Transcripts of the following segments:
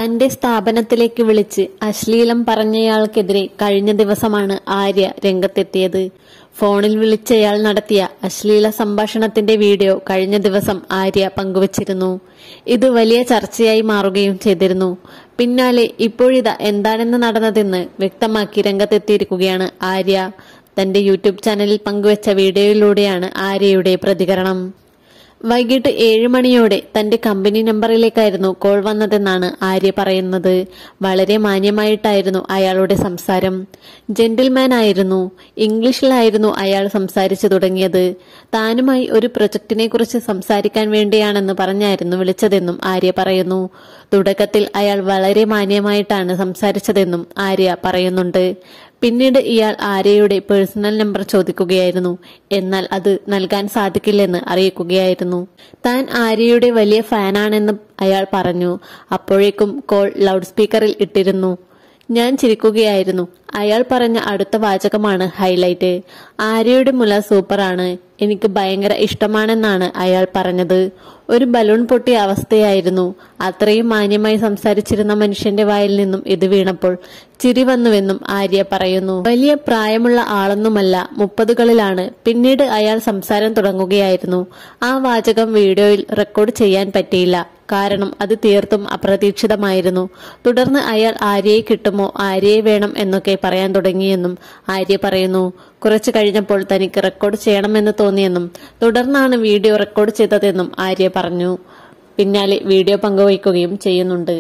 തന്റെ സ്ഥാപനത്തിലേക്ക് വിളിച്ച് അശ്ലീലം പറഞ്ഞയാൾക്കെതിരെ കഴിഞ്ഞ ദിവസമാണ് ആര്യ രംഗത്തെത്തിയത്. ഫോണിൽ വിളിച്ചയാൾ നടത്തിയ അശ്ലീല സംഭാഷണത്തിന്റെ വീഡിയോ കഴിഞ്ഞ ദിവസം ആര്യ പങ്കുവച്ചിരുന്നു. ഇത് വലിയ ചർച്ചയായി മാറുകയും ചെയ്തിരുന്നു. പിന്നാലെ ഇപ്പോഴിതാ എന്താണെന്ന് നടന്നതെന്ന് വ്യക്തമാക്കി രംഗത്തെത്തിയിരിക്കുകയാണ് ആര്യ. തന്റെ യൂട്യൂബ് ചാനലിൽ പങ്കുവച്ച വീഡിയോയിലൂടെയാണ് ആര്യയുടെ പ്രതികരണം. വൈകിട്ട് 7 മണിയോടെ തന്റെ കമ്പനി നമ്പറിലേക്കായിരുന്നു കോൾ വന്നതെന്നാണ് ആര്യ പറയുന്നത്. വളരെ മാന്യമായിട്ടായിരുന്നു അയാളുടെ സംസാരം. ജെന്റിൽമാൻ ആയിരുന്നു. ഇംഗ്ലീഷിലായിരുന്നു അയാൾ സംസാരിച്ചു തുടങ്ങിയത്. താനുമായി ഒരു പ്രൊജക്ടിനെ കുറിച്ച് സംസാരിക്കാൻ വേണ്ടിയാണെന്ന് പറഞ്ഞായിരുന്നു വിളിച്ചതെന്നും ആര്യ പറയുന്നു. തുടക്കത്തിൽ അയാൾ വളരെ മാന്യമായിട്ടാണ് സംസാരിച്ചതെന്നും ആര്യ പറയുന്നുണ്ട്. പിന്നീട് ഇയാൾ ആര്യയുടെ പേഴ്സണൽ നമ്പർ ചോദിക്കുകയായിരുന്നു. എന്നാൽ അത് നൽകാൻ സാധിക്കില്ലെന്ന് അറിയിക്കുകയായിരുന്നു. താൻ ആര്യയുടെ വലിയ ഫാനാണെന്ന് അയാൾ പറഞ്ഞു. അപ്പോഴേക്കും കോൾ ലൗഡ് സ്പീക്കറിൽ ഇട്ടിരുന്നു. ഞാൻ ചിരിക്കുകയായിരുന്നു. അയാൾ പറഞ്ഞ അടുത്ത വാചകമാണ് ഹൈലൈറ്റ്. ആര്യയുടെ മുല സൂപ്പറാണ്, എനിക്ക് ഭയങ്കര ഇഷ്ടമാണെന്നാണ് അയാൾ പറഞ്ഞത്. ഒരു ബലൂൺ പൊട്ടിയ അവസ്ഥയായിരുന്നു. അത്രയും മാന്യമായി സംസാരിച്ചിരുന്ന മനുഷ്യന്റെ വായിൽ നിന്നും ഇത് വീണപ്പോൾ ചിരി വന്നുവെന്നും ആര്യ പറയുന്നു. വലിയ പ്രായമുള്ള ആളൊന്നുമല്ല, 30കളിലാണ്. പിന്നീട് അയാൾ സംസാരം തുടങ്ങുകയായിരുന്നു. ആ വാചകം വീഡിയോയിൽ റെക്കോർഡ് ചെയ്യാൻ പറ്റിയില്ല. കാരണം അത് തീർത്തും അപ്രതീക്ഷിതമായിരുന്നു. തുടർന്ന് അയാൾ ആര്യയെ കിട്ടുമോ, ആര്യയെ വേണം എന്നൊക്കെ പറയാൻ തുടങ്ങിയെന്നും ആര്യ പറയുന്നു. കുറച്ചു കഴിഞ്ഞപ്പോൾ തനിക്ക് റെക്കോർഡ് ചെയ്യണമെന്ന് തോന്നിയെന്നും തുടർന്നാണ് വീഡിയോ റെക്കോർഡ് ചെയ്തതെന്നും ആര്യ പറഞ്ഞു. പിന്നാലെ വീഡിയോ പങ്കുവയ്ക്കുകയും ചെയ്യുന്നുണ്ട്.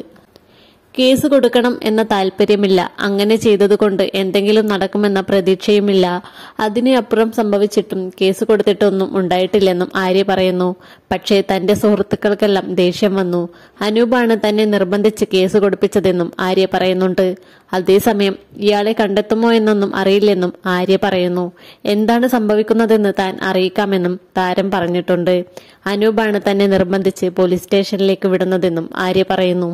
കേസ് കൊടുക്കണം എന്ന താല്പര്യമില്ല. അങ്ങനെ ചെയ്തതുകൊണ്ട് എന്തെങ്കിലും നടക്കുമെന്ന പ്രതീക്ഷയുമില്ല. അതിനപ്പുറം സംഭവിച്ചിട്ടും കേസ് കൊടുത്തിട്ടൊന്നും ഉണ്ടായിട്ടില്ലെന്നും ആര്യ പറയുന്നു. പക്ഷേ തന്റെ സുഹൃത്തുക്കൾക്കെല്ലാം ദേഷ്യം വന്നു. അനൂപാണ് തന്നെ നിർബന്ധിച്ച് കേസ് കൊടുപ്പിച്ചതെന്നും ആര്യ പറയുന്നുണ്ട്. അതേസമയം ഇയാളെ കണ്ടെത്തുമോ എന്നൊന്നും അറിയില്ലെന്നും ആര്യ പറയുന്നു. എന്താണ് സംഭവിക്കുന്നതെന്ന് താൻ അറിയിക്കാമെന്നും താരം പറഞ്ഞിട്ടുണ്ട്. അനൂപാണ് തന്നെ നിർബന്ധിച്ച് പോലീസ് സ്റ്റേഷനിലേക്ക് വിടുന്നതെന്നും ആര്യ പറയുന്നു.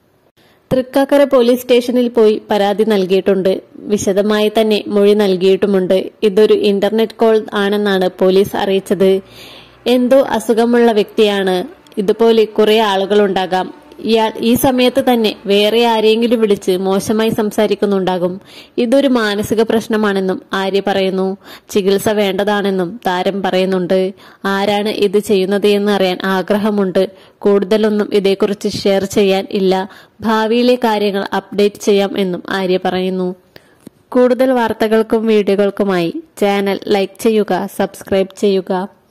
തൃക്കാക്കര പോലീസ് സ്റ്റേഷനിൽ പോയി പരാതി നൽകിയിട്ടുണ്ട്. വിശദമായി തന്നെ മൊഴി നൽകിയിട്ടുമുണ്ട്. ഇതൊരു ഇന്റർനെറ്റ് കോൾ ആണെന്നാണ് പോലീസ് അറിയിച്ചത്. എന്തോ അസുഖമുള്ള വ്യക്തിയാണ്. ഇതുപോലെ കുറെ ആളുകളുണ്ടാകാം. ഇയാൾ ഈ സമയത്ത് തന്നെ വേറെ ആരെയെങ്കിലും വിളിച്ച് മോശമായി സംസാരിക്കുന്നുണ്ടാകും. ഇതൊരു മാനസിക പ്രശ്നമാണെന്നും ആര്യ പറയുന്നു. ചികിത്സ വേണ്ടതാണെന്നും താരം പറയുന്നുണ്ട്. ആരാണ് ഇത് ചെയ്യുന്നത് എന്ന് അറിയാൻ ആഗ്രഹമുണ്ട്. കൂടുതലൊന്നും ഇതേക്കുറിച്ച് ഷെയർ ചെയ്യാൻ ഇല്ല. ഭാവിയിലെ കാര്യങ്ങൾ അപ്ഡേറ്റ് ചെയ്യാം എന്നും ആര്യ പറയുന്നു. കൂടുതൽ വാർത്തകൾക്കും വീഡിയോകൾക്കുമായി ചാനൽ ലൈക്ക് ചെയ്യുക, സബ്സ്ക്രൈബ് ചെയ്യുക.